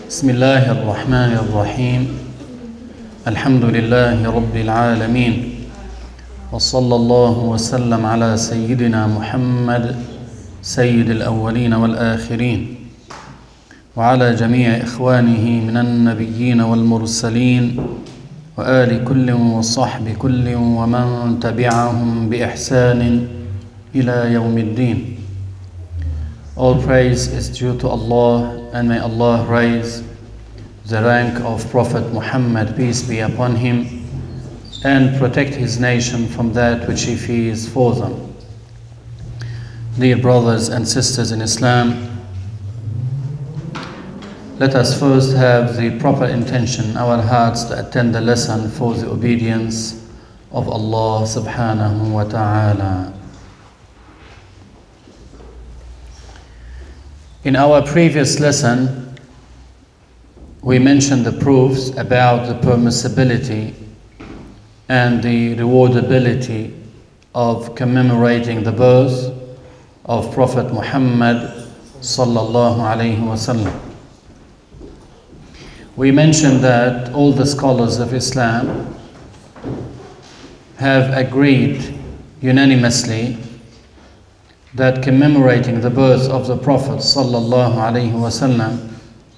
بسم الله الرحمن الرحيم الحمد لله رب العالمين وصلى الله وسلم على سيدنا محمد سيد الأولين والآخرين وعلى جميع إخوانه من النبيين والمرسلين وآل كل وصحب كل ومن تبعهم بإحسان إلى يوم الدين. All praise is due to Allah, and may Allah raise the rank of Prophet Muhammad, peace be upon him, and protect his nation from that which he fears for them. Dear brothers and sisters in Islam, let us first have the proper intention in our hearts to attend the lesson for the obedience of Allah subhanahu wa ta'ala. In our previous lesson, we mentioned the proofs about the permissibility and the rewardability of commemorating the birth of Prophet Muhammad sallallahu alaihi wasallam. We mentioned that all the scholars of Islam have agreed unanimously that commemorating the birth of the Prophet sallallahu alaihi wasallam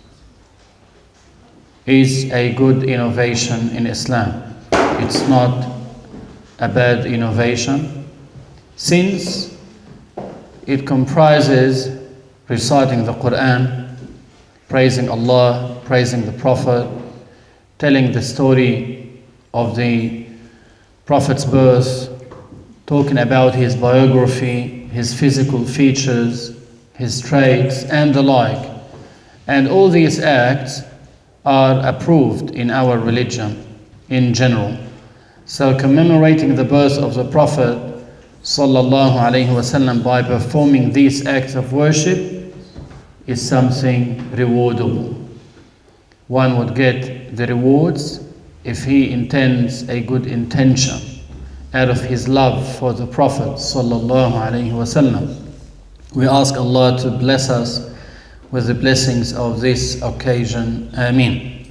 is a good innovation in Islam. It's not a bad innovation, since it comprises reciting the Quran, praising Allah, praising the Prophet, telling the story of the Prophet's birth, talking about his biography, his physical features, his traits, and the like. And all these acts are approved in our religion in general. So commemorating the birth of the Prophet sallallahu alaihi wasallam by performing these acts of worship is something rewardable. One would get the rewards if he intends a good intention out of his love for the Prophet sallallahu alaihi wasallam. We ask Allah to bless us with the blessings of this occasion. Ameen.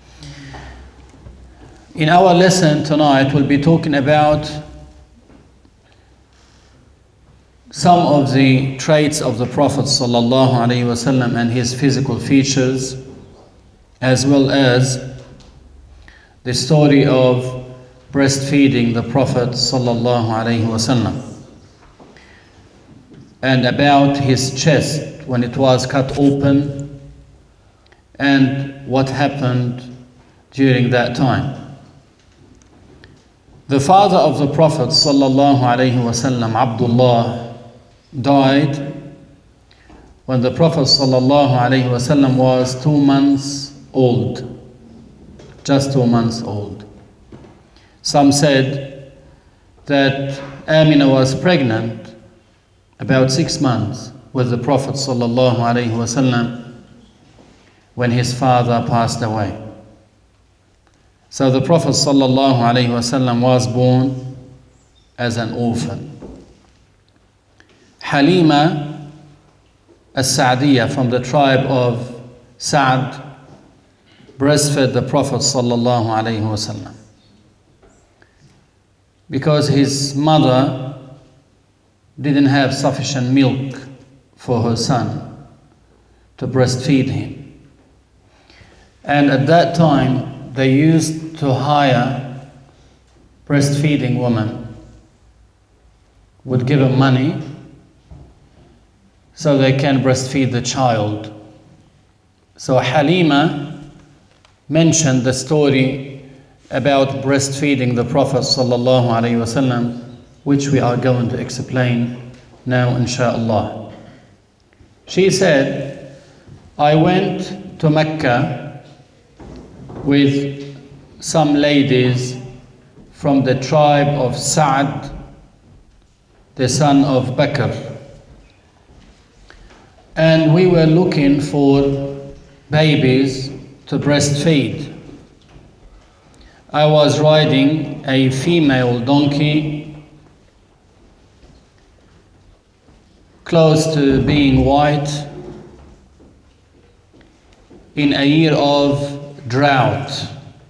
In our lesson tonight, we'll be talking about some of the traits of the Prophet sallallahu alaihi wasallam and his physical features, as well as the story of breastfeeding the Prophet sallallahu alaihi wasallam, and about his chest when it was cut open and what happened during that time. The father of the Prophet sallallahu alaihi wasallam, Abdullah, died when the Prophet sallallahu alaihi wasallam was 2 months old, just 2 months old. Some said that Amina was pregnant about 6 months with the Prophet sallallahu alaihi wasallam when his father passed away. So the Prophet sallallahu alaihi wasallam was born as an orphan. Halima as-Sa'diyya from the tribe of Sa'd breastfed the Prophet sallallahu alaihi wasallam, because his mother didn't have sufficient milk for her son to breastfeed him. And at that time, they used to hire breastfeeding women, would give them money so they can breastfeed the child. So Halima mentioned the story about breastfeeding the Prophet sallallahu alaihi wasallam, which we are going to explain now, insha'Allah. She said, I went to Mecca with some ladies from the tribe of Sa'd, the son of Bakr, and we were looking for babies to breastfeed. I was riding a female donkey, close to being white, in a year of drought,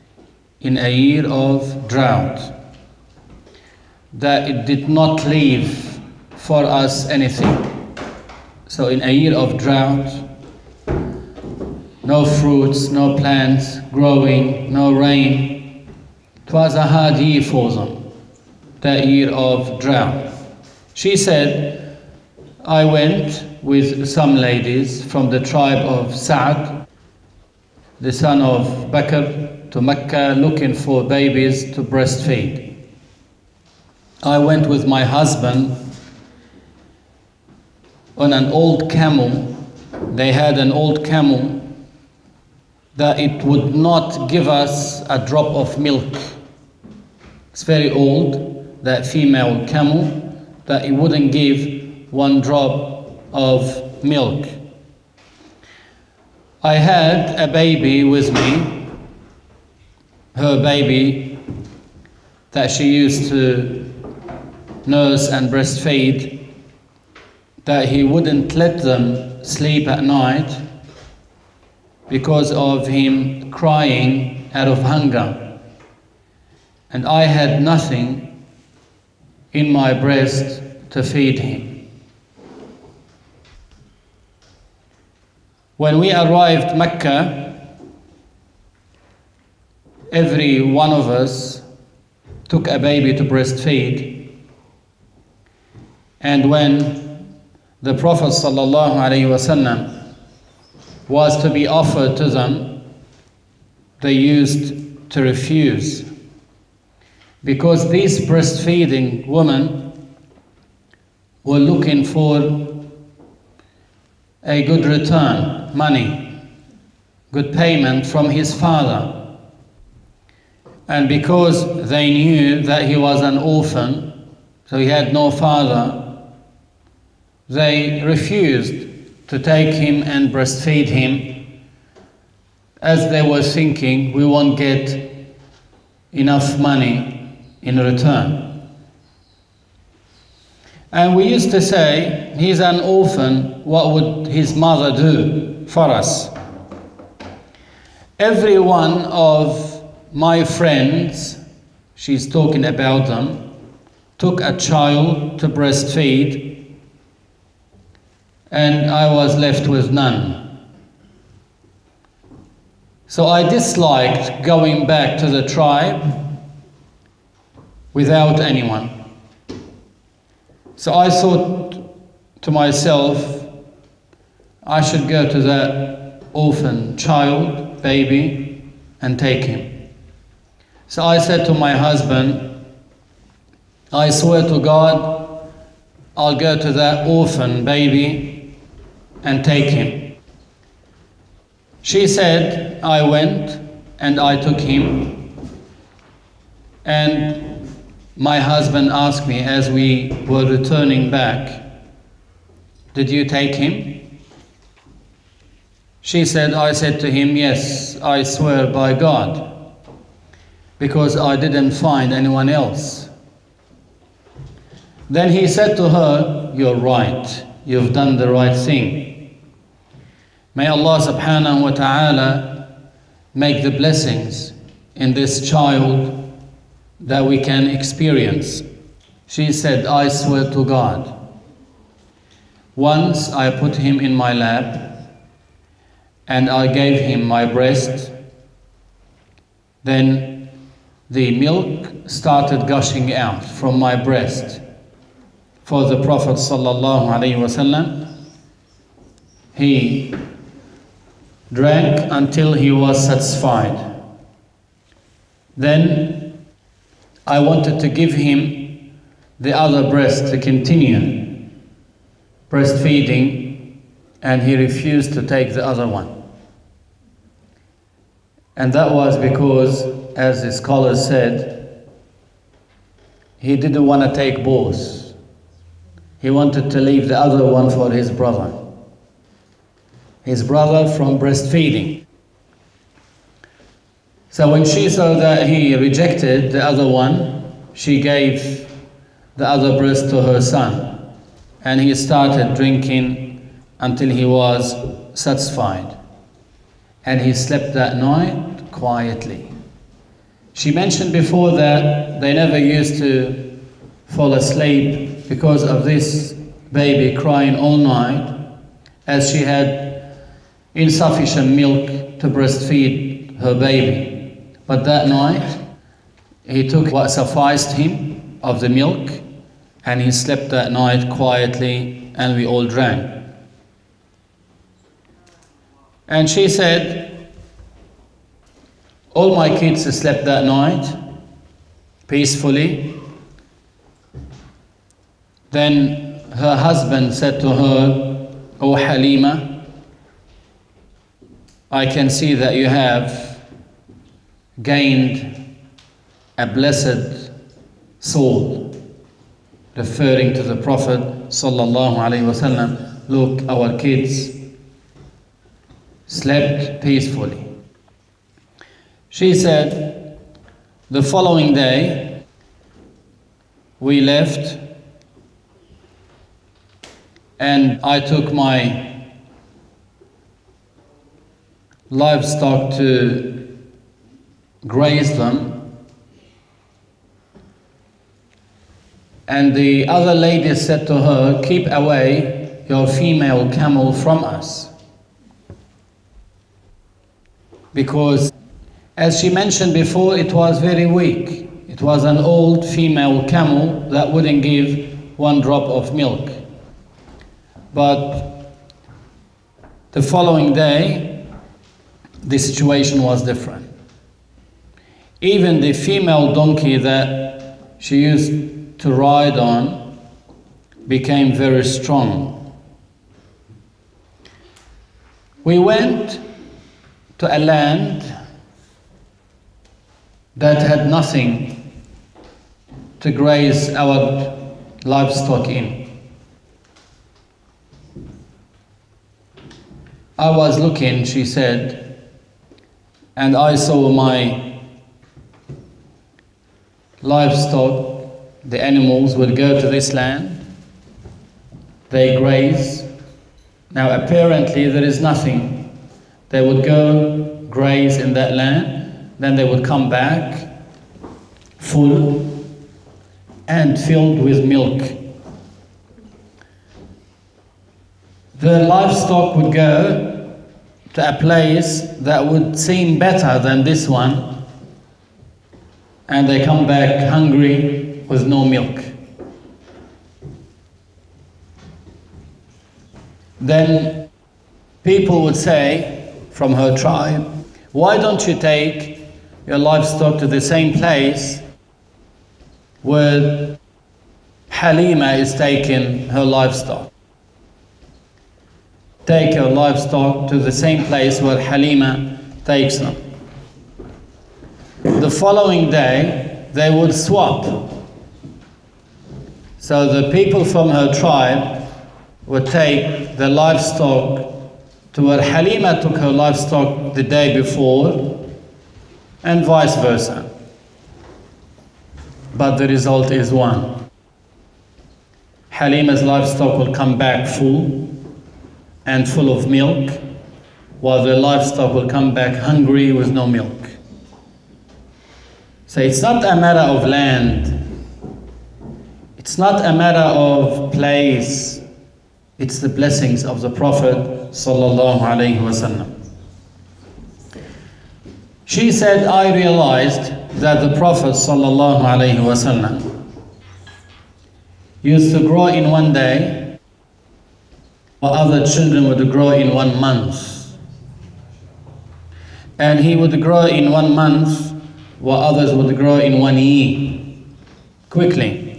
that it did not leave for us anything. So in a year of drought, no fruits, no plants growing, no rain. It was a hard year for them, that year of drought. She said, I went with some ladies from the tribe of Sa'd, the son of Bakr, to Mecca looking for babies to breastfeed. I went with my husband on an old camel. They had an old camel that it would not give us a drop of milk. It's very old, that female camel, that it wouldn't give one drop of milk. I had a baby with me, her baby, that she used to nurse and breastfeed, that he wouldn't let them sleep at night because of him crying out of hunger. And I had nothing in my breast to feed him. When we arrived Mecca, every one of us took a baby to breastfeed. And when the Prophet ﷺ was to be offered to them, they used to refuse. Because these breastfeeding women were looking for a good return, money, good payment from his father. And because they knew that he was an orphan, so he had no father, they refused to take him and breastfeed him, as they were thinking, we won't get enough money in return. And we used to say, he's an orphan, what would his mother do for us? Every one of my friends, she's talking about them, took a child to breastfeed, and I was left with none. So I disliked going back to the tribe without anyone. So I thought to myself, I should go to that orphan child, baby, and take him. So I said to my husband, I swear to God, I'll go to that orphan baby and take him. She said, I went and I took him. And my husband asked me as we were returning back, did you take him? She said, I said to him, yes, I swear by God, because I didn't find anyone else. Then he said to her, you're right, you've done the right thing. May Allah subhanahu wa ta'ala make the blessings in this child that we can experience. She said, I swear to God. Once I put him in my lap and I gave him my breast, then the milk started gushing out from my breast. For the Prophet sallallahu alaihi wasallam, he drank until he was satisfied. Then I wanted to give him the other breast to continue breastfeeding, and he refused to take the other one. And that was because, as the scholars said, he didn't want to take both. He wanted to leave the other one for his brother from breastfeeding. So when she saw that he rejected the other one, she gave the other breast to her son, and he started drinking until he was satisfied. and he slept that night quietly. She mentioned before that they never used to fall asleep because of this baby crying all night, as she had insufficient milk to breastfeed her baby. But that night, he took what sufficed him of the milk, and he slept that night quietly, and we all drank. And she said, all my kids slept that night peacefully. Then her husband said to her, "Oh Halima, I can see that you have gained a blessed soul," referring to the Prophet sallallahu alaihi wasallam. Look, our kids slept peacefully. She said, the following day we left, and I took my livestock to graze them, and the other lady said to her, "Keep away your female camel from us," because, as she mentioned before, it was very weak. It was an old female camel that wouldn't give one drop of milk. But the following day, the situation was different. Even the female donkey that she used to ride on became very strong. We went to a land that had nothing to graze our livestock in. I was looking, she said, and I saw my livestock, the animals would go to this land, they graze. Now apparently there is nothing. They would go graze in that land, then they would come back full and filled with milk. The livestock would go to a place that would seem better than this one, and they come back hungry with no milk. Then people would say from her tribe, "Why don't you take your livestock to the same place where Halima is taking her livestock? Take your livestock to the same place where Halima takes them." The following day, they would swap. So the people from her tribe would take the livestock to where Halima took her livestock the day before, and vice versa. But the result is one. Halima's livestock will come back full and full of milk, while the livestock will come back hungry with no milk. So it's not a matter of land, it's not a matter of place, it's the blessings of the Prophet sallallahu alaihi wasallam. She said, I realized that the Prophet sallallahu alaihi wasallam used to grow in one day, while other children would grow in 1 month. And he would grow in 1 month, while others would grow in 1 year, quickly.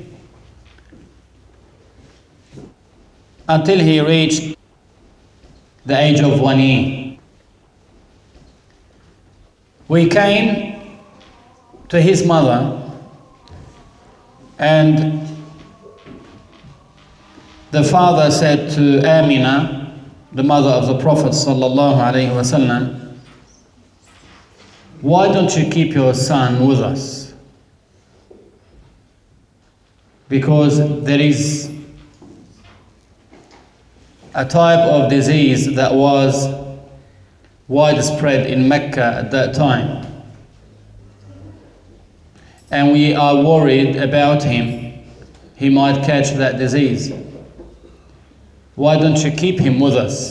Until he reached the age of 1 year. We came to his mother, and the father said to Amina, the mother of the Prophet sallallahu alaihi wasallam, why don't you keep your son with us? Because there is a type of disease that was widespread in Mecca at that time. And we are worried about him. He might catch that disease. Why don't you keep him with us?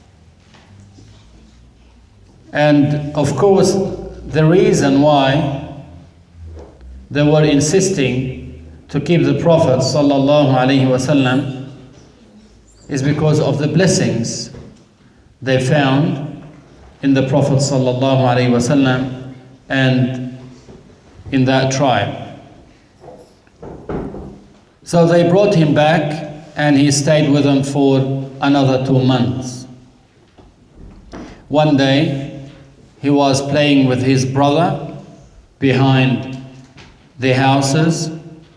And of course, the reason why they were insisting to keep the Prophet ﷺ is because of the blessings they found in the Prophet ﷺ and in that tribe. So they brought him back and he stayed with them for another 2 months. One day he was playing with his brother behind the houses,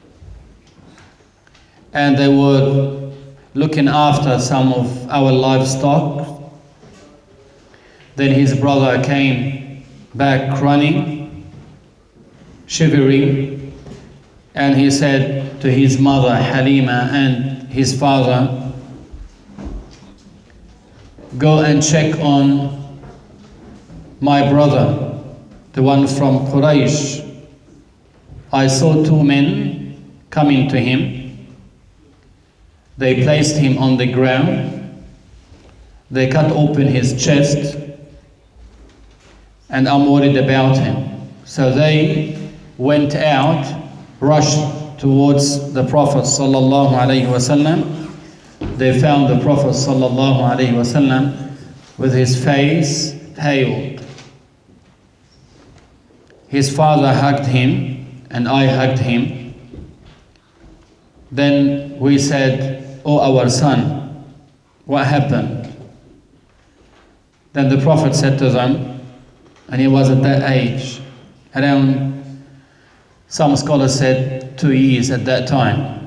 and they were looking after some of our livestock. Then his brother came back running, shivering, and he said to his mother Halima and his father, "Go and check on my brother, the one from Quraysh. I saw 2 men coming to him. They placed him on the ground. They cut open his chest, and I'm worried about him." So they went out, rushed towards the Prophet ﷺ. They found the Prophet ﷺ with his face paled. His father hugged him, and I hugged him. Then we said, "Oh, our son, what happened?" Then the Prophet said to them, and he was at that age, around, some scholars said 2 years at that time.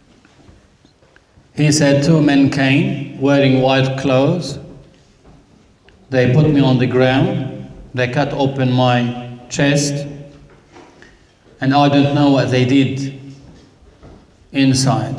He said, "2 men came wearing white clothes. They put me on the ground. They cut open my chest, and I don't know what they did inside."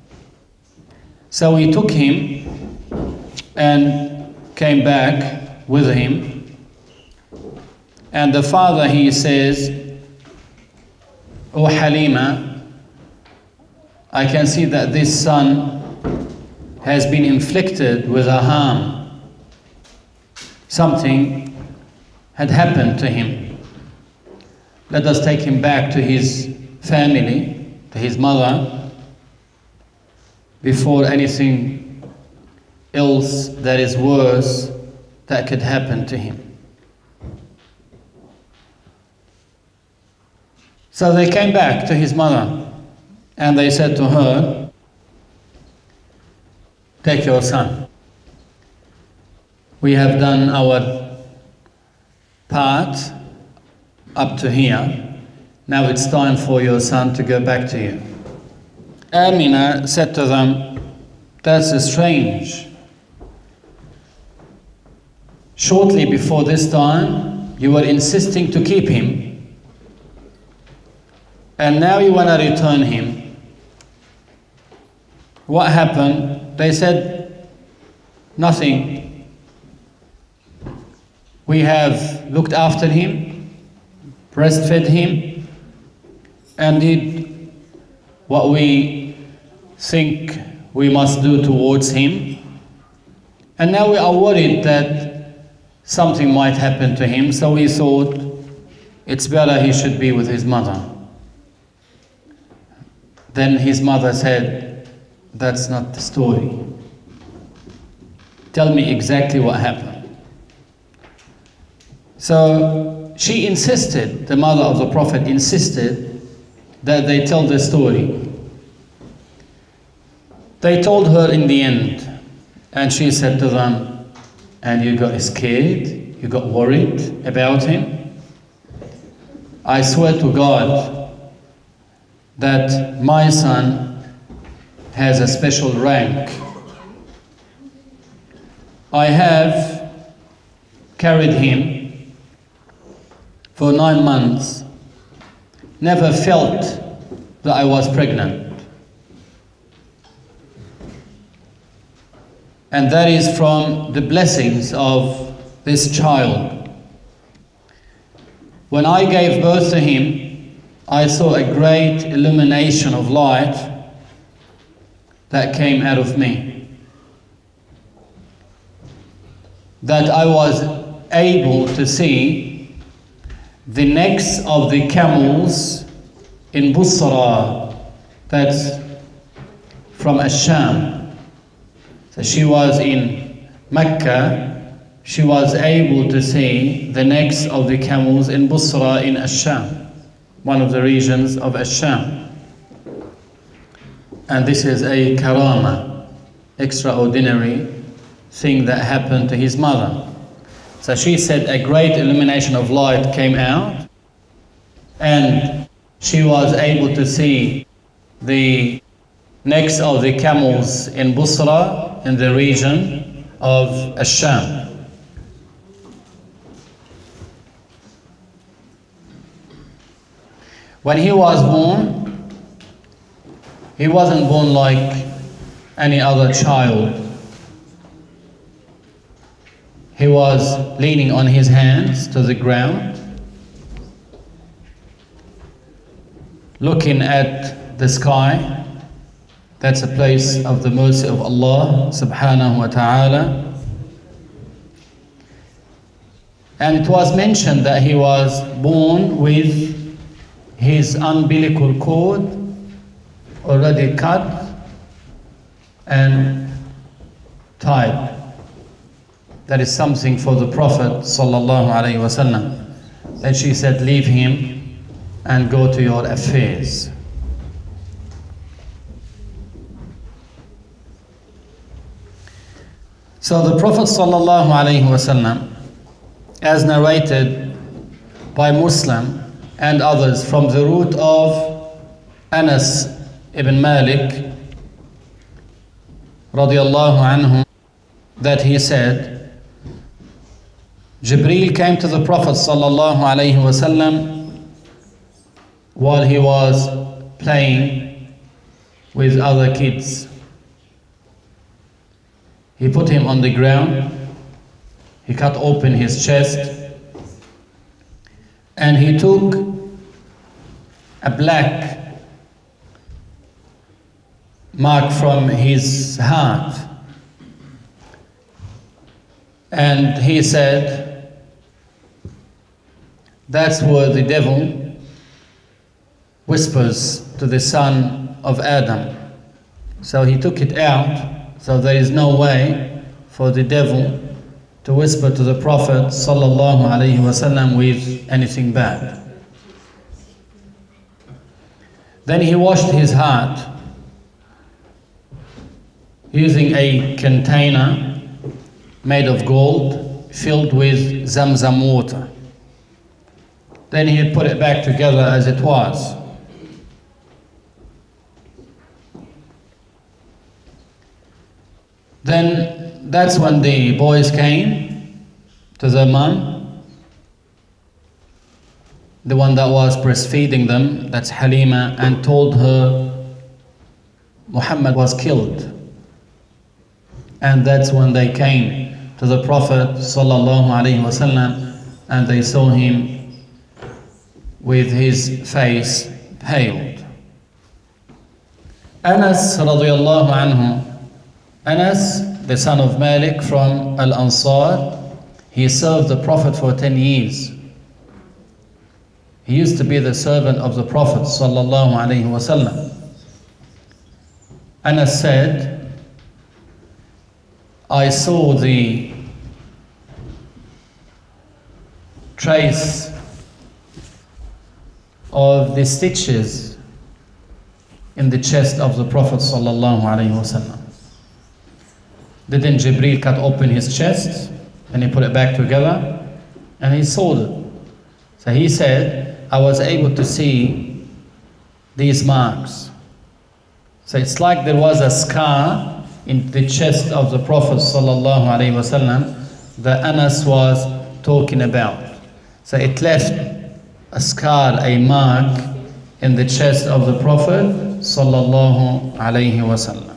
So we took him and came back with him. And the father, he says, "Oh Halima, I can see that this son has been inflicted with a harm. Something had happened to him. Let us take him back to his family, to his mother, before anything else that is worse that could happen to him." So they came back to his mother and they said to her, "Take your son. We have done our part up to here. Now it's time for your son to go back to you." Amina said to them, "That's strange. Shortly before this time, you were insisting to keep him, and now you want to return him. What happened?" They said, "Nothing. We have looked after him, breastfed him, and did what we think we must do towards him. And now we are worried that something might happen to him, so we thought it's better he should be with his mother." Then his mother said, "That's not the story. Tell me exactly what happened." So she insisted, the mother of the Prophet insisted that they tell the story. They told her in the end, and she said to them, "And you got scared? You got worried about him? I swear to God that my son has a special rank. I have carried him for 9 months, never felt that I was pregnant. And that is from the blessings of this child. When I gave birth to him, I saw a great illumination of light that came out of me, that I was able to see the necks of the camels in Busra, that's from Ash-Sham. So she was in Mecca. She was able to see the necks of the camels in Busra in Ash-Sham, one of the regions of Ash-Sham. And this is a karama, extraordinary thing that happened to his mother. So she said a great illumination of light came out, and she was able to see the necks of the camels in Busra, in the region of Ash-Sham. When he was born, he wasn't born like any other child. He was leaning on his hands to the ground, looking at the sky. That's a place of the mercy of Allah subhanahu wa ta'ala. And it was mentioned that he was born with his umbilical cord already cut and tied. That is something for the Prophet sallallahu alaihi wasallam. Then she said, leave him and go to your affairs. So the Prophet sallallahu alaihi wasallam, as narrated by Muslim and others from the root of Anas ibn Malik radiyallahu anhu, that he said, Jibreel came to the Prophet sallallahu alaihi wasallam while he was playing with other kids. He put him on the ground, he cut open his chest, and he took a black mark from his heart, and he said, that's where the devil whispers to the son of Adam. So he took it out, so there is no way for the devil to whisper to the Prophet sallallahu alaihi wasallam with anything bad. Then he washed his heart using a container made of gold filled with Zamzam water. Then he put it back together as it was. Then that's when the boys came to their mom, the one that was breastfeeding them, that's Halima, and told her Muhammad was killed. And that's when they came to the Prophet sallallahu alaihi wasallam, and they saw him with his face paled. Anas radiyallahu anhu, Anas, the son of Malik from Al-Ansar, he served the Prophet for 10 years. He used to be the servant of the Prophet sallallahu alaihi wasallam. Anas said, I saw the trace of the stitches in the chest of the Prophet sallallahu alaihi wasallam. Didn't Jibreel cut open his chest and he put it back together and he sewed it? So he said, I was able to see these marks. So it's like there was a scar in the chest of the Prophet sallallahu alaihi wasallam that Anas was talking about. So it left a scar, a mark in the chest of the Prophet sallallahu alaihi wasallam.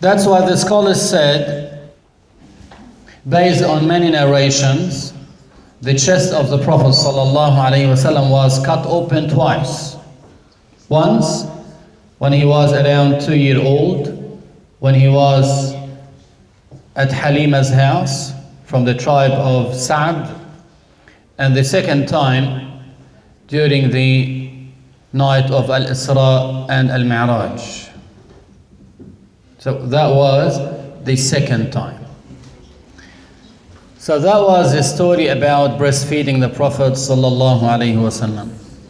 That's why the scholars said, based on many narrations, the chest of the Prophet ﷺ was cut open twice. Once, when he was around 2 years old, when he was at Halima's house from the tribe of Sa'd, and the second time during the night of Al-Isra and Al-Mi'raj. So that was the second time. So that was the story about breastfeeding the Prophet sallallahu alaihi wasallam.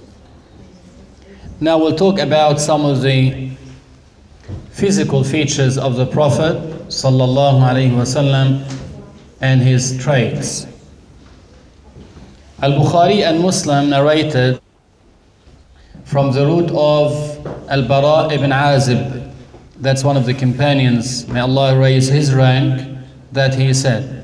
Now we'll talk about some of the physical features of the Prophet sallallahu alaihi wasallam and his traits. Al-Bukhari and Muslim narrated from the root of Al-Bara ibn Azib, that's one of the companions, may Allah raise his rank, that he said,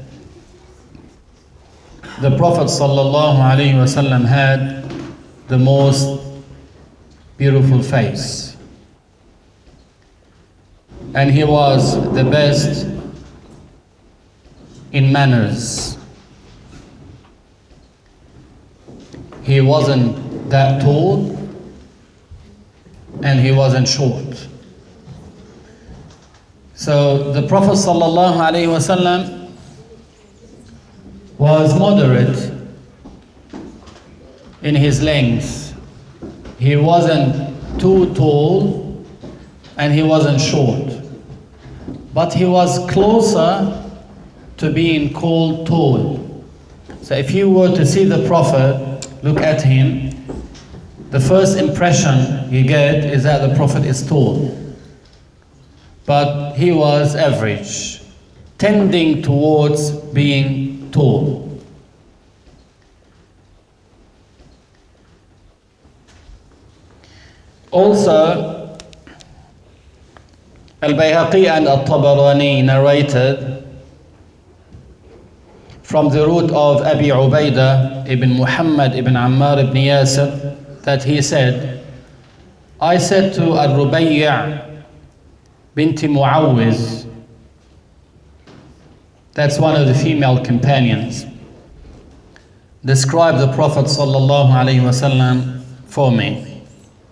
the Prophet ﷺ had the most beautiful face, and he was the best in manners. He wasn't that tall and he wasn't short. So the Prophet ﷺ was moderate in his length. He wasn't too tall and he wasn't short, but he was closer to being called tall. So if you were to see the Prophet, look at him, the first impression you get is that the Prophet is tall, but he was average, tending towards being tall. Also, Al-Bayhaqi and Al-Tabarani narrated from the root of Abi Ubaidah ibn Muhammad ibn Ammar ibn Yasir that he said, I said to Al-Rubayya binti Muawwiz, that's one of the female companions, describe the Prophet sallallahu alaihi wasallam for me.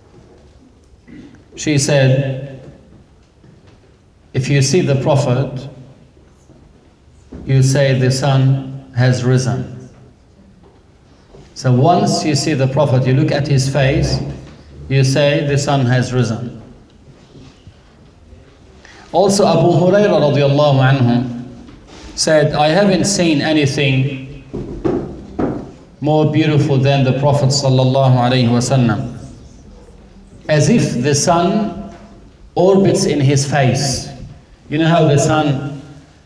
She said, if you see the Prophet, you say the sun has risen. So once you see the Prophet, you look at his face, you say the sun has risen. Also Abu Hurairah radiallahu anhu said, I haven't seen anything more beautiful than the Prophet sallallahu alaihi wasallam, as if the sun orbits in his face. You know how the sun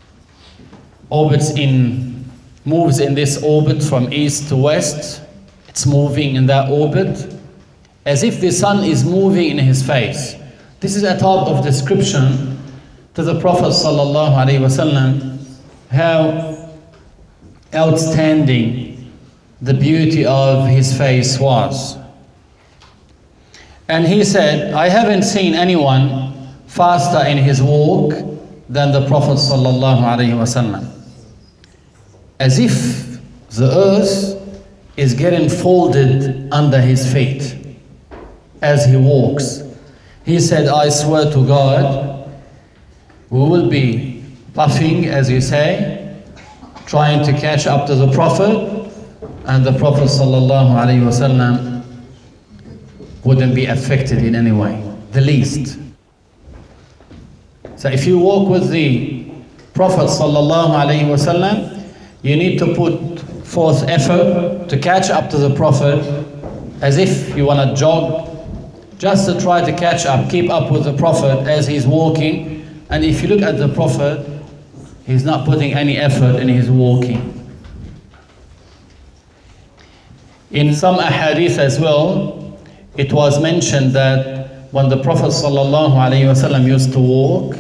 moves in this orbit from east to west? It's moving in that orbit, as if the sun is moving in his face. This is a type of description to the Prophet sallallahu alaihi wasallam, how outstanding the beauty of his face was. And he said, I haven't seen anyone faster in his walk than the Prophet sallallahu alaihi wasallam, as if the earth is getting folded under his feet as he walks. He said, I swear to God, we will be puffing, as you say, trying to catch up to the Prophet, and the Prophet sallallahu alaihi wasallam wouldn't be affected in any way, the least. So if you walk with the Prophet sallallahu alaihi wasallam, you need to put forth effort to catch up to the Prophet, as if you want to jog, just to try to catch up, keep up with the Prophet as he's walking. And if you look at the Prophet, he's not putting any effort in his walking. In some ahadith as well, it was mentioned that when the Prophet sallallahu alaihi wasallam used to walk,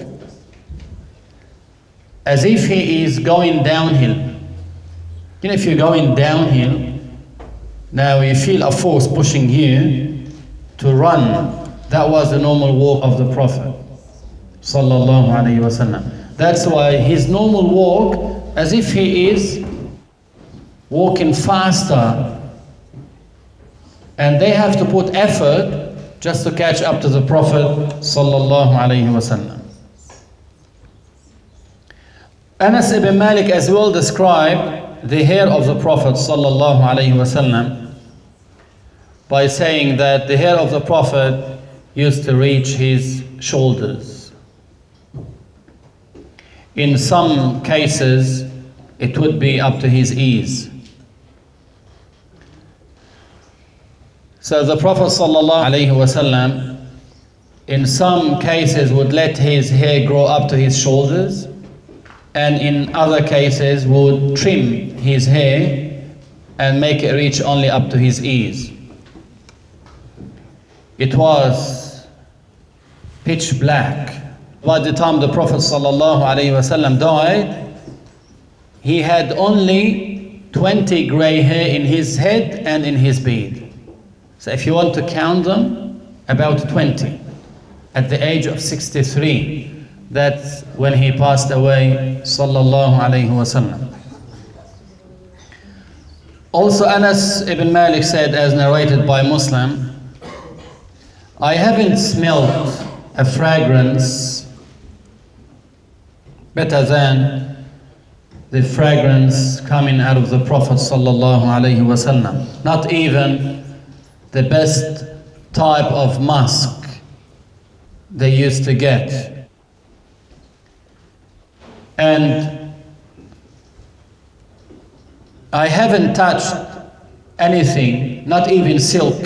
as if he is going downhill. You know, if you're going downhill, now you feel a force pushing you to run. That was the normal walk of the Prophet. sallallahu alayhi wasallam. That's why his normal walk, as if he is walking faster, and they have to put effort just to catch up to the Prophet sallallahu alayhi wasallam. Anas ibn Malik as well described the hair of the Prophet sallallahu alayhi wasallam by saying that the hair of the Prophet used to reach his shoulders. In some cases, it would be up to his ears. So the Prophet sallallahu alayhi wasallam, in some cases, would let his hair grow up to his shoulders, and in other cases would trim his hair and make it reach only up to his ears. It was pitch black. By the time the Prophet ﷺ died, he had only 20 gray hair in his head and in his beard. So if you want to count them, about 20. At the age of 63. That's when he passed away, sallallahu alayhi wasallam. Also, Anas ibn Malik said, as narrated by Muslim, I haven't smelled a fragrance better than the fragrance coming out of the Prophet sallallahu alayhi wasallam. Not even the best type of musk they used to get. And I haven't touched anything, not even silk,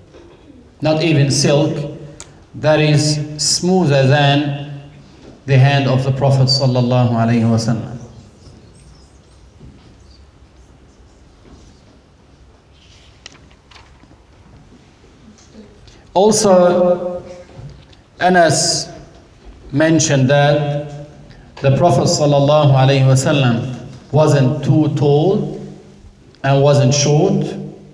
that is smoother than the hand of the Prophet sallallahu alaihi wasallam. Also, Anas mentioned that the Prophet sallallahu alaihi wasallam wasn't too tall and wasn't short.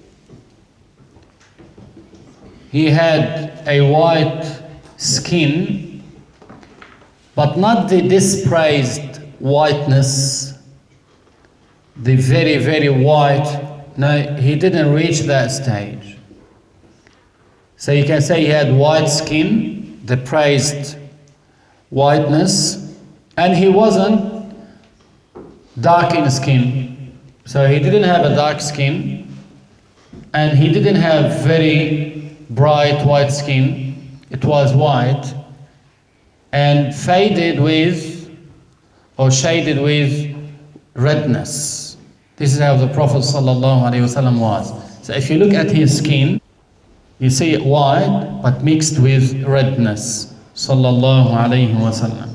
He had a white skin, but not the dispraised whiteness, the very, very white. No, he didn't reach that stage. So you can say he had white skin, the praised whiteness, and he wasn't dark in skin. So he didn't have a dark skin, and he didn't have very bright white skin. It was white and faded with, or shaded with, redness. This is how the Prophet ﷺ was. So if you look at his skin, you see it white but mixed with redness. Sallallahu alayhi wasallam.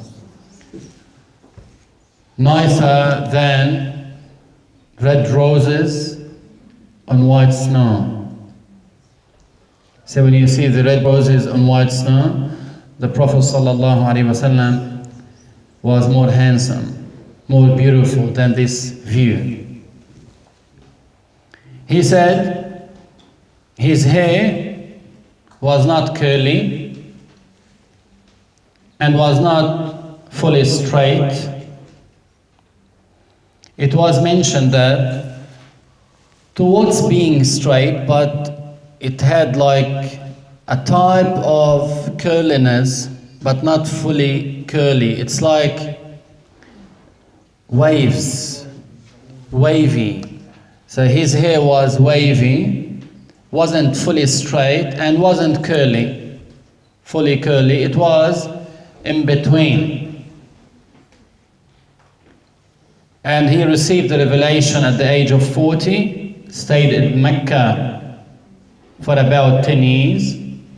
Nicer than red roses on white snow. So when you see the red roses on white snow, the Prophet ﷺ was more handsome, more beautiful than this view. He said his hair was not curly and was not fully straight. It was mentioned that towards being straight, but it had like a type of curliness, but not fully curly. It's like waves, wavy. So his hair was wavy, wasn't fully straight, and wasn't curly, fully curly. It was in between. And he received the revelation at the age of 40, stayed in Mecca for about 10 years.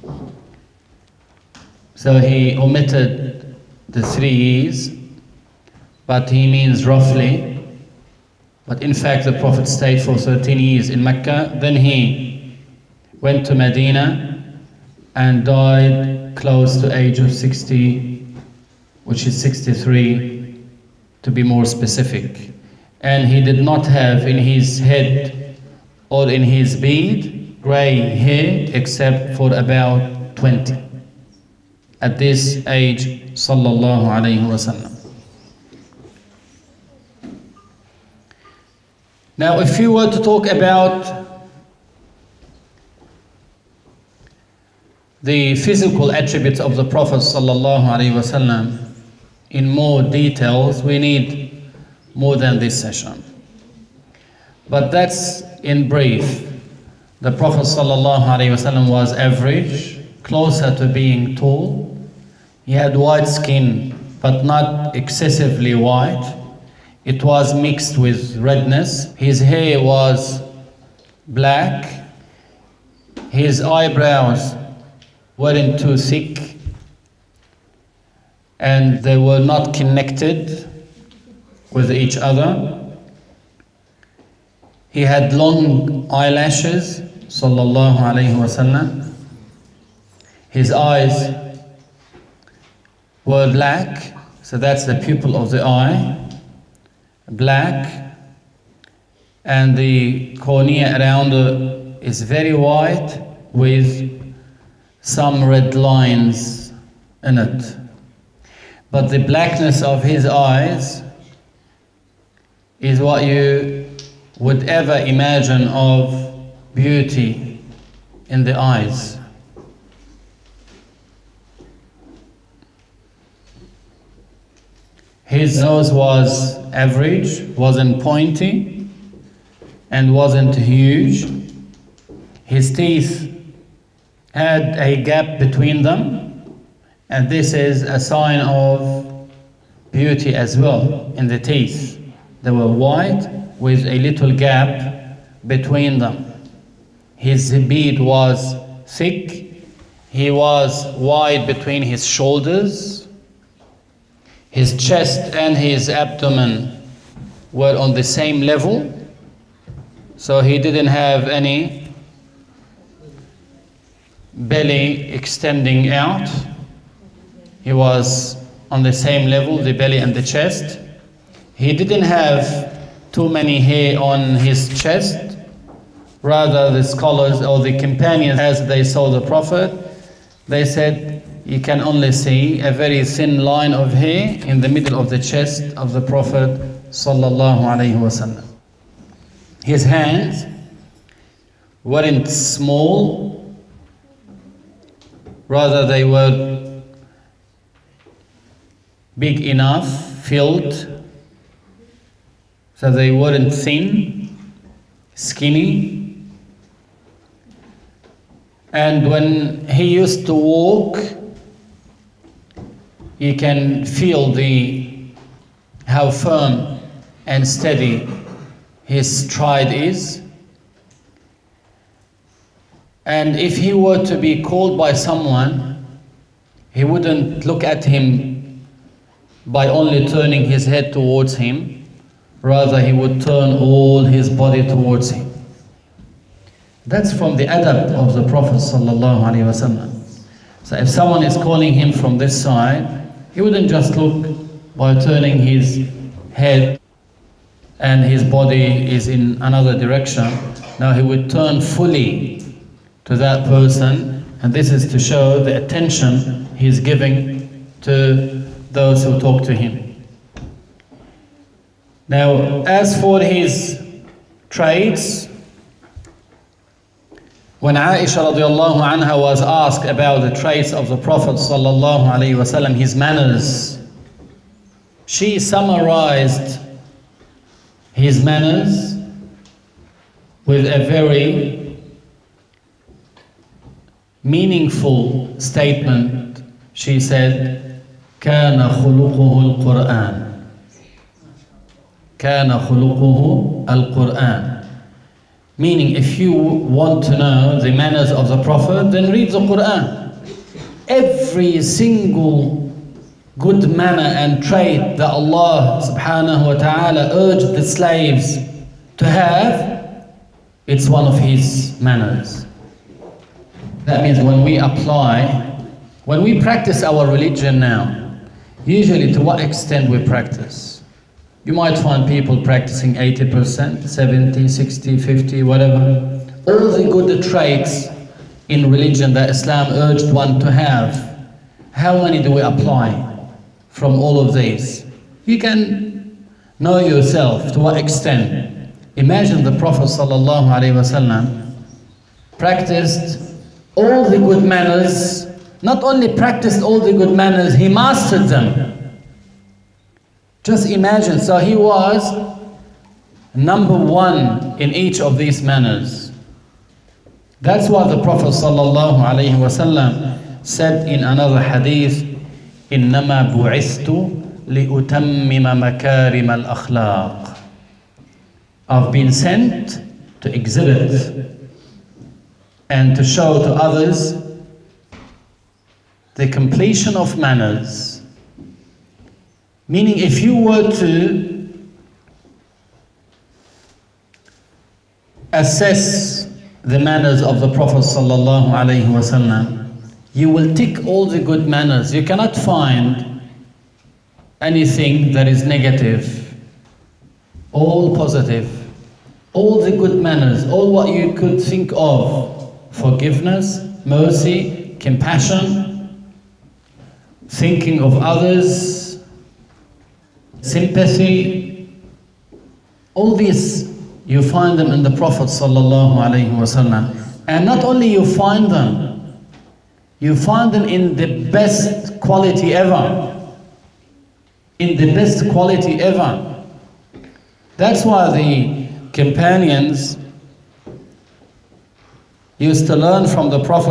So he omitted the 3 years, but he means roughly. But in fact, the Prophet stayed for 13 years in Mecca. Then he went to Medina and died close to age of 60, which is 63 to be more specific. And he did not have in his head or in his beard gray hair except for about 20 at this age sallallahu alayhi wasallam. Now, if you were to talk about the physical attributes of the Prophet sallallahu alaihi wasallam in more details, we need more than this session. But that's in brief. The Prophet sallallahu alaihi wasallam was average, closer to being tall. He had white skin, but not excessively white. It was mixed with redness. His hair was black. His eyebrows weren't too thick, and they were not connected with each other. He had long eyelashes, sallallahu alayhi wasallam. His eyes were black, so that's the pupil of the eye, black, and the cornea around it is very white with some red lines in it. But the blackness of his eyes is what you would ever imagine of beauty in the eyes. His nose was average, wasn't pointy, and wasn't huge. His teeth had a gap between them, and this is a sign of beauty as well in the teeth. They were white with a little gap between them. His beard was thick. He was wide between his shoulders. His chest and his abdomen were on the same level, so he didn't have any belly extending out. He was on the same level, the belly and the chest. He didn't have too many hair on his chest. Rather, the scholars or the companions, as they saw the Prophet, they said you can only see a very thin line of hair in the middle of the chest of the Prophet sallallahu alaihi wasallam. His hands weren't small, rather they were big enough, filled, so they weren't thin, skinny. And when he used to walk, you can feel how firm and steady his stride is. And if he were to be called by someone, he wouldn't look at him by only turning his head towards him. Rather, he would turn all his body towards him. That's from the adab of the Prophet sallallahu alaihi wasallam. So if someone is calling him from this side, he wouldn't just look by turning his head and his body is in another direction. Now he would turn fully to that person, and this is to show the attention he's giving to those who talk to him. Now, as for his traits, when Aisha radiallahu anha was asked about the traits of the Prophet sallallahu alaihi wasallam, his manners, she summarized his manners with a very meaningful statement. She said, كان خلقه القرآن. كان خلقه القرآن. Meaning, if you want to know the manners of the Prophet, then read the Quran. Every single good manner and trait that Allah subhanahu wa ta'ala urged the slaves to have, it's one of His manners. That means when we practice our religion now, usually to what extent we practice? You might find people practicing 80%, 70, 60, 50, whatever. All the good traits in religion that Islam urged one to have, how many do we apply? from all of these. You can know yourself to what extent. Imagine the Prophet ﷺ practiced all the good manners. Not only practiced all the good manners, he mastered them. Just imagine, so he was number one in each of these manners. That's what the Prophet ﷺ said in another hadith, إِنَّمَا بُعِثْتُ لِأُتَمِّمَ مَكَارِمَ الْأَخْلَاقِ. I've been sent to exhibit and to show to others the completion of manners. Meaning, if you were to assess the manners of the Prophet ﷺ, you will tick all the good manners. You cannot find anything that is negative. All positive. All the good manners, all what you could think of. Forgiveness, mercy, compassion, thinking of others, sympathy. All these, you find them in the Prophet ﷺ. And not only you find them in the best quality ever. In the best quality ever. That's why the companions used to learn from the Prophet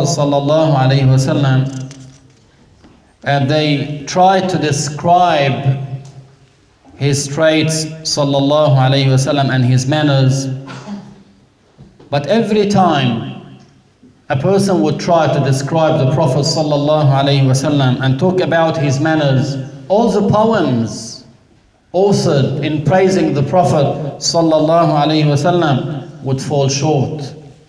ﷺ, and they tried to describe his traits ﷺ and his manners. But every time a person would try to describe the Prophet ﷺ and talk about his manners, all the poems authored in praising the Prophet ﷺ would fall short.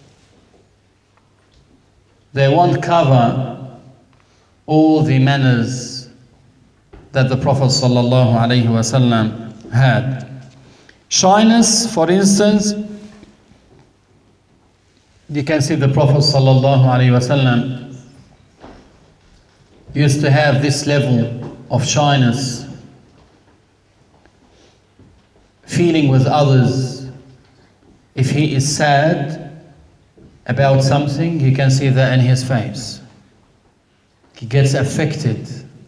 They won't cover all the manners that the Prophet ﷺ had. Shyness, for instance, you can see the Prophet ﷺ used to have this level of shyness, feeling with others. If he is sad about something, you can see that in his face. He gets affected.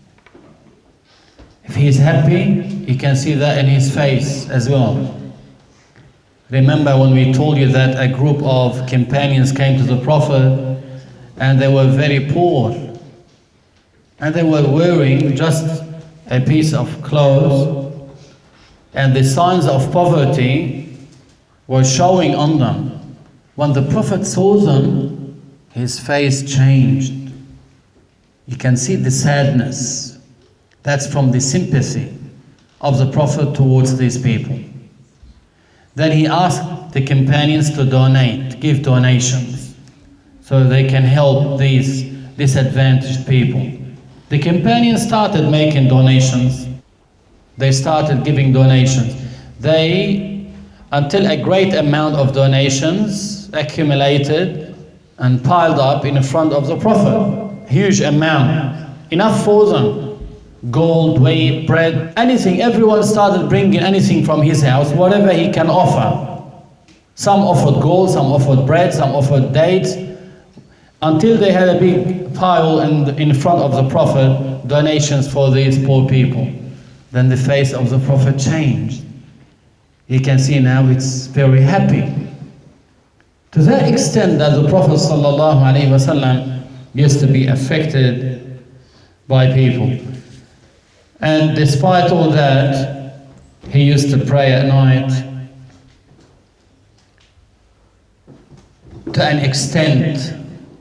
If he is happy, you can see that in his face as well. Remember when we told you that a group of companions came to the Prophet and they were very poor and they were wearing just a piece of clothes and the signs of poverty were showing on them. When the Prophet saw them, his face changed. You can see the sadness. That's from the sympathy of the Prophet towards these people. Then he asked the companions to donate, give donations, so they can help these disadvantaged people. The companions started making donations. They started giving donations. Until a great amount of donations accumulated and piled up in front of the Prophet. Huge amount. Enough for them. Gold, wheat, bread, anything. Everyone started bringing anything from his house, whatever he can offer. Some offered gold, some offered bread, some offered dates, until they had a big pile in front of the Prophet, donations for these poor people. Then the face of the Prophet changed. You can see now it's very happy. To that extent that the Prophet ﷺ used to be affected by people. And despite all that, he used to pray at night to an extent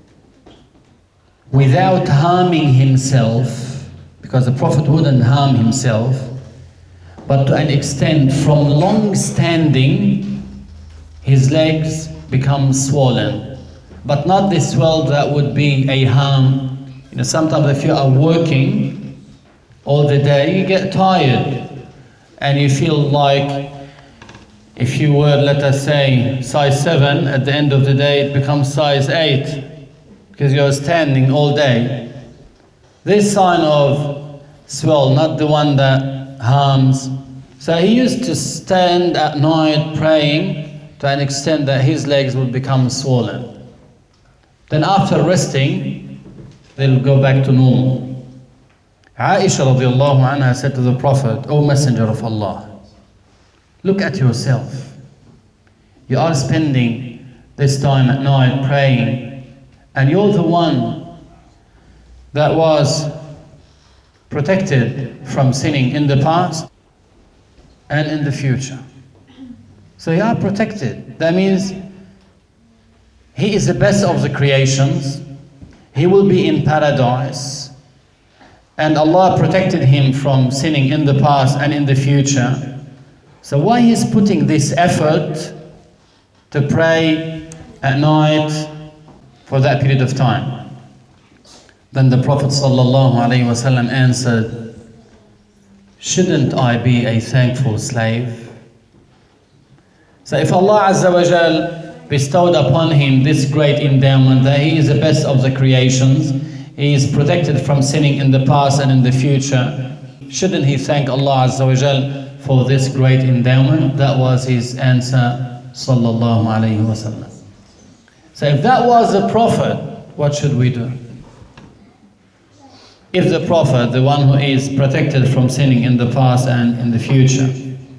without harming himself, because the Prophet wouldn't harm himself, but to an extent from long standing, his legs become swollen, but not the swell that would be a harm. You know, sometimes if you are working all the day, you get tired, and you feel like if you were, let us say, size 7, at the end of the day it becomes size 8, because you're standing all day. This sign of swell, not the one that harms. So he used to stand at night praying to an extent that his legs would become swollen. Then after resting, they'll go back to normal. Aisha radiallahu anha said to the Prophet, "O Messenger of Allah, look at yourself. You are spending this time at night praying, and you're the one that was protected from sinning in the past and in the future. So you are protected. That means he is the best of the creations. He will be in paradise. And Allah protected him from sinning in the past and in the future. So why he's putting this effort to pray at night for that period of time?" Then the Prophet ﷺ answered, "Shouldn't I be a thankful slave?" So if Allah Azza wa Jal bestowed upon him this great endowment, that he is the best of the creations, he is protected from sinning in the past and in the future, shouldn't he thank Allah Azza wa Jal for this great endowment? That was his answer, sallallahu alayhi wa sallam. So if that was the Prophet, what should we do? If the Prophet, the one who is protected from sinning in the past and in the future,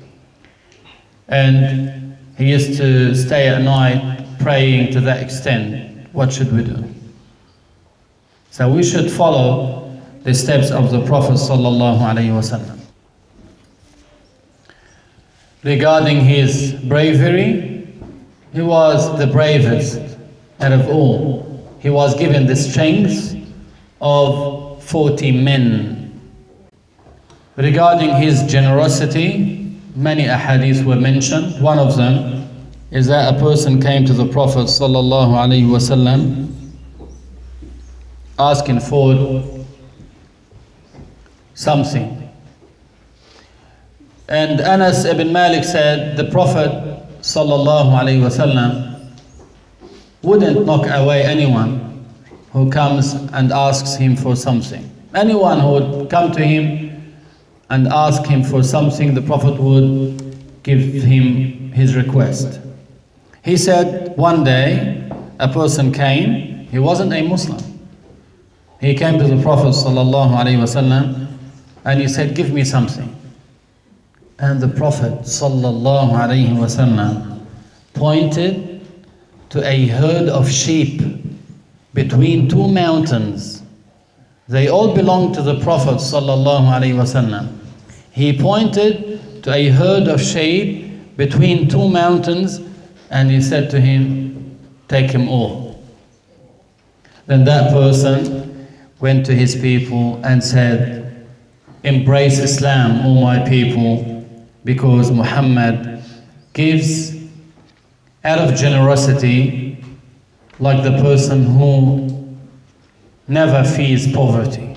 and he used to stay at night praying to that extent, what should we do? So we should follow the steps of the Prophet sallallahu alaihi wasallam. Regarding his bravery, he was the bravest out of all. He was given the strength of 40 men. Regarding his generosity, many ahadith were mentioned. One of them is that a person came to the Prophet sallallahu alaihi wasallam asking for something. And Anas ibn Malik said the Prophet sallallahu alaihi wasallam wouldn't knock away anyone who comes and asks him for something. Anyone who would come to him and ask him for something, the Prophet would give him his request. He said one day a person came, he wasn't a Muslim. He came to the Prophet sallallahu alaihi wasallam and he said, "Give me something." And the Prophet sallallahu alaihi wasallam pointed to a herd of sheep between two mountains. They all belonged to the Prophet sallallahu alaihi wasallam. He pointed to a herd of sheep between two mountains and he said to him, "Take him all." Then that person went to his people and said, "Embrace Islam, O my people, because Muhammad gives out of generosity like the person who never fears poverty."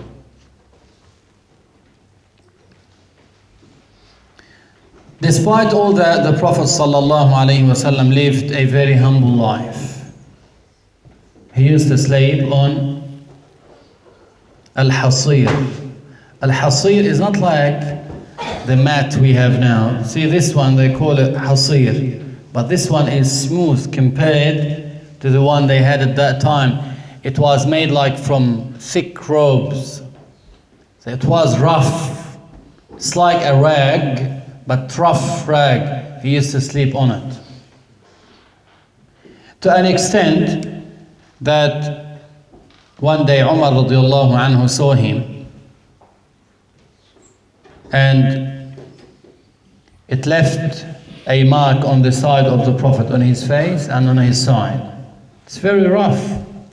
Despite all that, the Prophet ﷺ lived a very humble life. He used to sleep on al-hasir. Al-hasir is not like the mat we have now. See, this one they call it hasir, but this one is smooth compared to the one they had at that time. It was made like from thick robes. So it was rough. It's like a rag, but rough rag. He used to sleep on it. To an extent that one day Umar radiallahu anhu saw him and it left a mark on the side of the Prophet, on his face and on his side. It's very rough.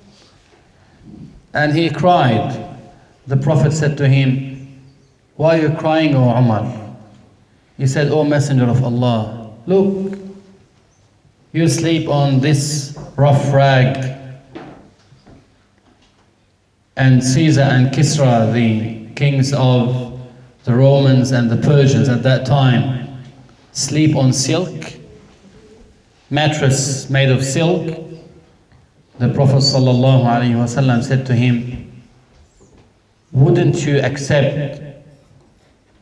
And he cried. The Prophet said to him, "Why are you crying, O Umar?" He said, "O Messenger of Allah, look, you sleep on this rough rag. And Caesar and Kisra, the kings of the Romans and the Persians at that time, sleep on silk, mattress made of silk." The Prophet ﷺ said to him, "Wouldn't you accept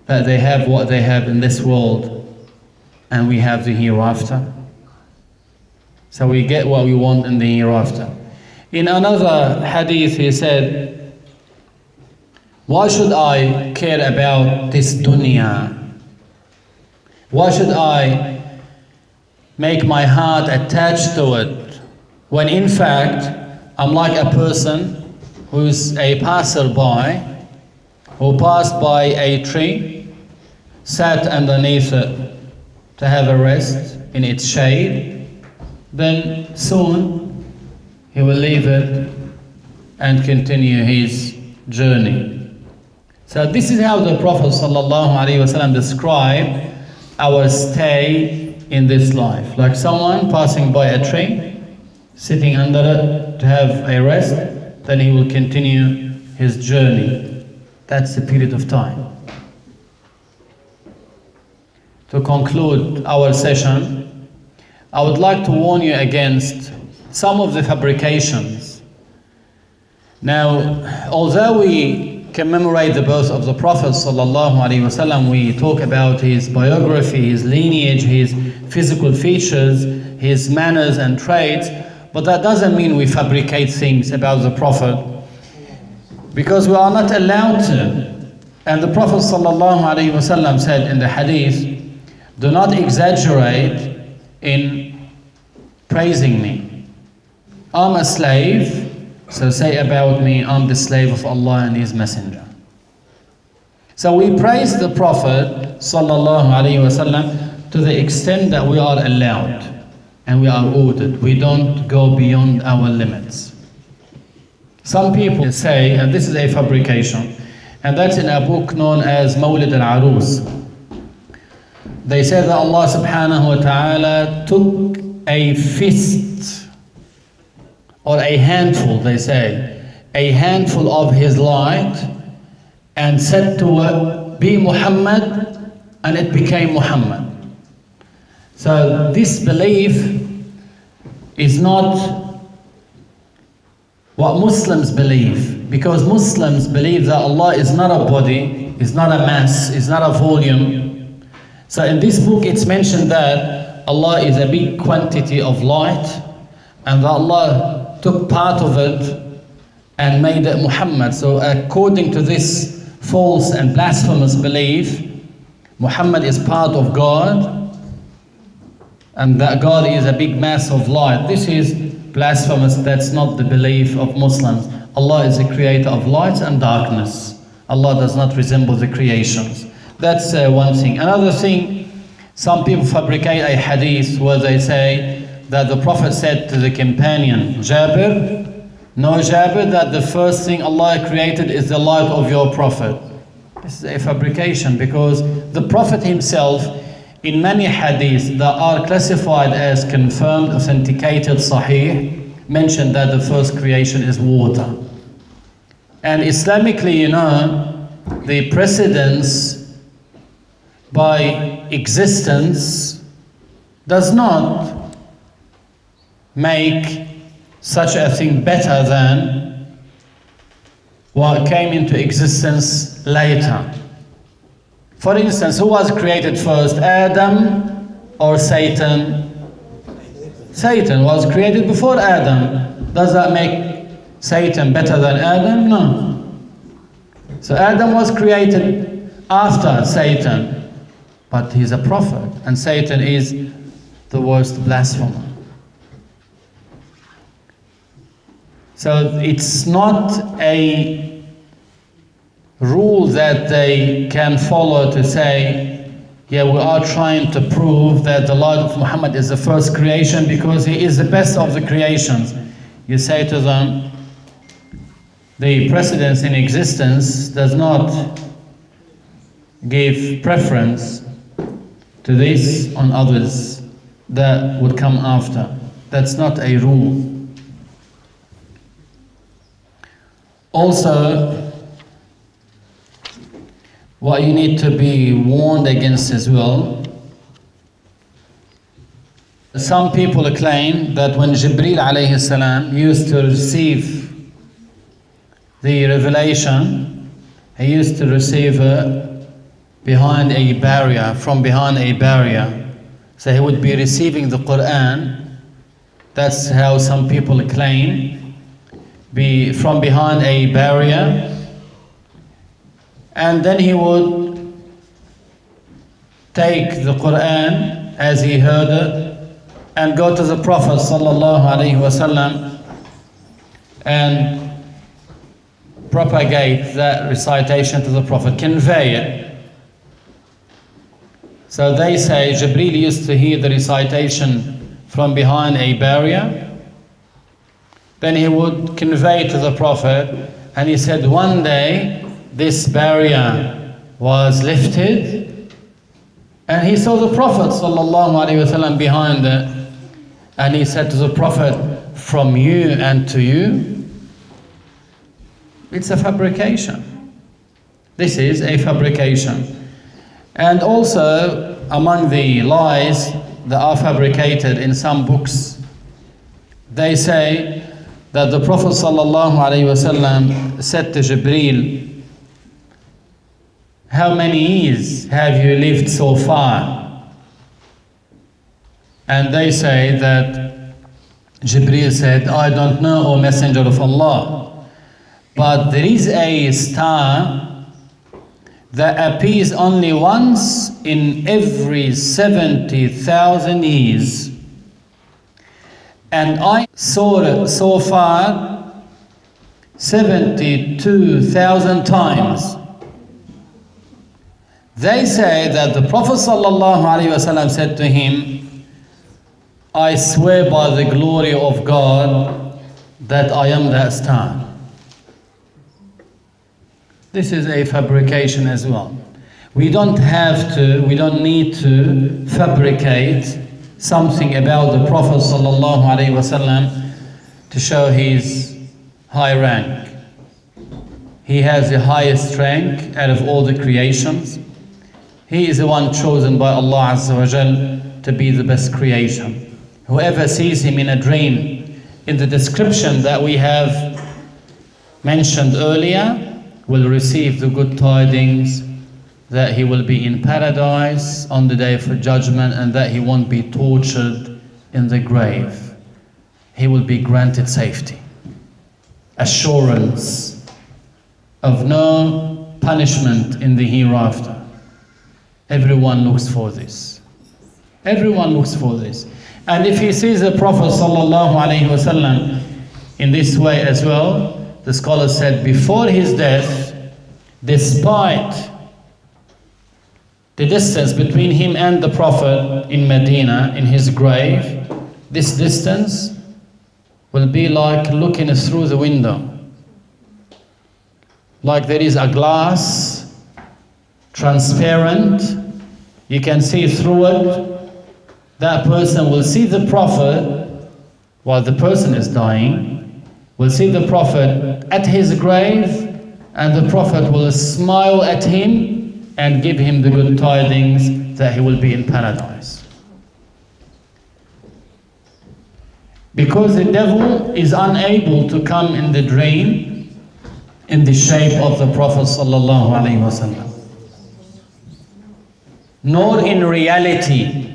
that they have what they have in this world and we have the hereafter. So we get what we want in the hereafter. In another hadith he said, why should I care about this dunya? Why should I make my heart attached to it when in fact I'm like a person who's a passerby who passed by a tree, sat underneath it to have a rest in its shade, then soon he will leave it and continue his journey. So this is how the Prophet ﷺ described our stay in this life. Like someone passing by a tree, sitting under it to have a rest, then he will continue his journey. That's the period of time. To conclude our session, I would like to warn you against some of the fabrications. Now, although we commemorate the birth of the Prophet ﷺ, we talk about his biography, his lineage, his physical features, his manners and traits, but that doesn't mean we fabricate things about the Prophet, because we are not allowed to. And the Prophet ﷺ said in the hadith, do not exaggerate in praising me. I'm a slave, so say about me, I'm the slave of Allah and His Messenger. So we praise the Prophet ﷺ to the extent that we are allowed and we are ordered. We don't go beyond our limits. Some people say, and this is a fabrication, and that's in a book known as Mawlid al-Arus. They say that Allah subhanahu wa ta'ala took a fist, or a handful, they say, a handful of His light and said to it, be Muhammad, and it became Muhammad. So this belief is not what Muslims believe, because Muslims believe that Allah is not a body, is not a mass, is not a volume. So in this book it's mentioned that Allah is a big quantity of light, and that Allah took part of it and made it Muhammad. So according to this false and blasphemous belief, Muhammad is part of God, and that God is a big mass of light. This is blasphemous. That's not the belief of Muslims. Allah is the creator of light and darkness. Allah does not resemble the creations. That's one thing. Another thing, some people fabricate a hadith where they say that the Prophet said to the companion, Jabir, no Jabir, that the first thing Allah created is the light of your Prophet. This is a fabrication, because the Prophet himself, in many hadiths that are classified as confirmed, authenticated, sahih, mentioned that the first creation is water. And Islamically, you know, the precedence by existence does not make such a thing better than what came into existence later. For instance, who was created first, Adam or Satan? Satan was created before Adam. Does that make Satan better than Adam? No. So Adam was created after Satan, but he's a prophet, and Satan is the worst blasphemer. So it's not a rule that they can follow to say, yeah, we are trying to prove that the light of Muhammad is the first creation because he is the best of the creations. You say to them, the precedence in existence does not give preference to this on others that would come after. That's not a rule. Also, what you need to be warned against as well, some people claim that when Jibreel alayhi salam used to receive the revelation, he used to receive it behind a barrier, from behind a barrier. So he would be receiving the Quran. That's how some people claim, be from behind a barrier. And then he would take the Quran as he heard it and go to the Prophet ﷺ and propagate that recitation to the Prophet, convey it. So they say Jibreel used to hear the recitation from behind a barrier. Then he would convey to the Prophet, and he said one day this barrier was lifted and he saw the Prophet ﷺ behind it, and he said to the Prophet, from you and to you. It's a fabrication. This is a fabrication. And also among the lies that are fabricated in some books, they say that the Prophet ﷺ said to Jibreel, how many years have you lived so far? And they say that Jibreel said, I don't know, O Messenger of Allah. But there is a star that appears only once in every 70,000 years. And I saw it so far 72,000 times. They say that the Prophet ﷺ said to him, I swear by the glory of God that I am that star. This is a fabrication as well. We don't need to fabricate something about the Prophet ﷺ to show his high rank. He has the highest rank out of all the creations. He is the one chosen by Allah Azza wa Jal to be the best creation. Whoever sees him in a dream, in the description that we have mentioned earlier, will receive the good tidings that he will be in paradise on the day of judgment and that he won't be tortured in the grave. He will be granted safety, assurance of no punishment in the hereafter. Everyone looks for this. Everyone looks for this. And if he sees the Prophet ﷺ in this way as well, the scholar said before his death, despite the distance between him and the Prophet in Medina, in his grave, this distance will be like looking through the window. Like there is a glass, transparent, you can see through it. That person will see the Prophet while the person is dying, will see the Prophet at his grave, and the Prophet will smile at him and give him the good tidings that he will be in paradise. Because the devil is unable to come in the dream in the shape of the Prophet ﷺ. Nor in reality.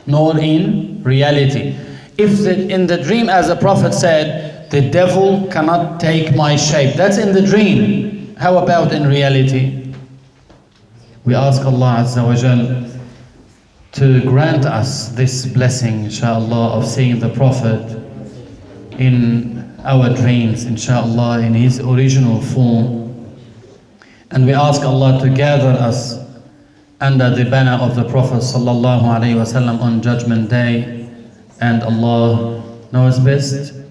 If in the dream, as the Prophet said, the devil cannot take my shape, that's in the dream. How about in reality? We ask Allah Azza wa Jal to grant us this blessing, inshallah, of seeing the Prophet in our dreams, inshallah, in his original form. And we ask Allah to gather us under the banner of the Prophet sallallahu alaihi wasallam on Judgment Day, and Allah knows best.